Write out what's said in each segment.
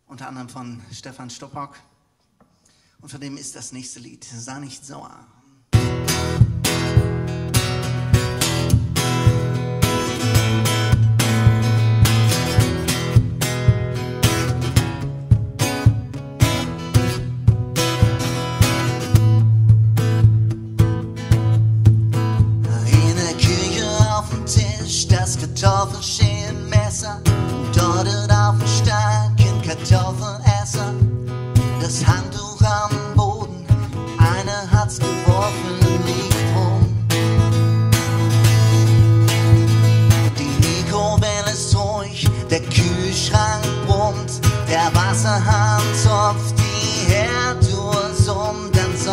unter anderem von Stefan Stoppock. Und von dem ist das nächste Lied, Sei nicht sauer. Kartoffelschälmesser, dort auf dem starken Kartoffelesser, das Handtuch am Boden, einer hat's geworfen, liegt rum. Die Mikrowelle ist ruhig, der Kühlschrank brummt, der Wasserhahn zopft, die Herdtour summt.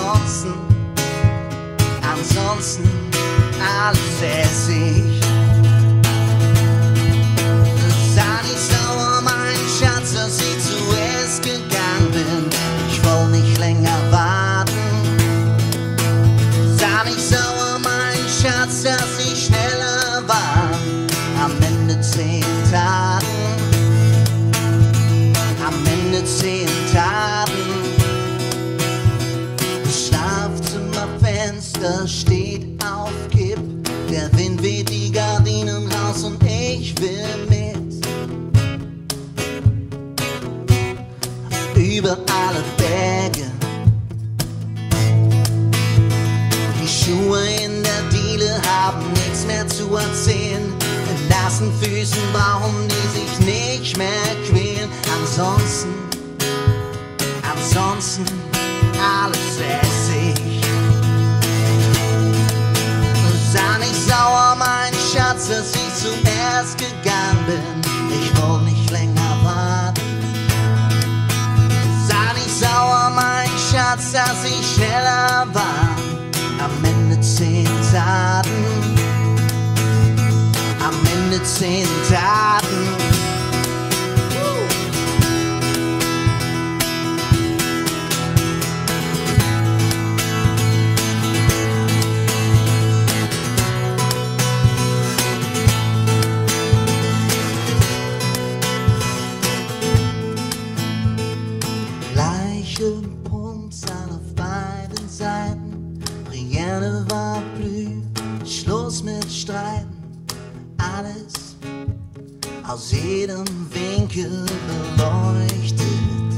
Ansonsten alles Essig. Sei nicht sauer, mein Schatz, dass ich zuerst gegangen bin. Ich wollte nicht länger warten. Sei nicht sauer, mein Schatz, dass ich schneller war. Am Ende 10 Tagen. Am Ende 10 Tagen. Das Schlafzimmerfenster steht auf Kipp. Der Wind weht die Gardinen raus und ich will mit. Über alle Berge. Die Schuhe in der Diele haben nichts mehr zu erzählen. In nassen Füßen brauchen die sich nicht mehr quälen. Ansonsten alles Essig. Sei nicht sauer, mein Schatz, dass ich zuerst gegangen bin. Ich wollte nicht länger warten. Sei nicht sauer, mein Schatz, dass ich schneller war. Am Ende 10 Tagen. Am Ende 10 Tagen. Punktzahl auf beiden Seiten. Brienne war blüh, Schluss mit Streiten. Alles aus jedem Winkel beleuchtet.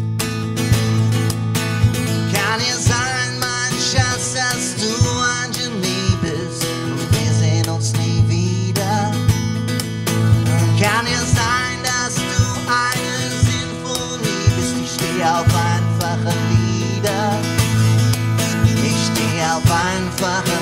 Kann ja sein, mein Schatz, dass du ein Genie bist und wir sehen uns nie wieder. Kann ja sein, dass du eine Sinfonie bist. Ich stehe auf einfache Lieder. Ich stehe auf einfache